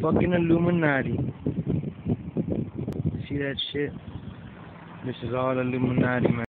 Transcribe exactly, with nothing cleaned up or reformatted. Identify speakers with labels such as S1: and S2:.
S1: Fucking Illuminati. See that shit? This is all Illuminati, man.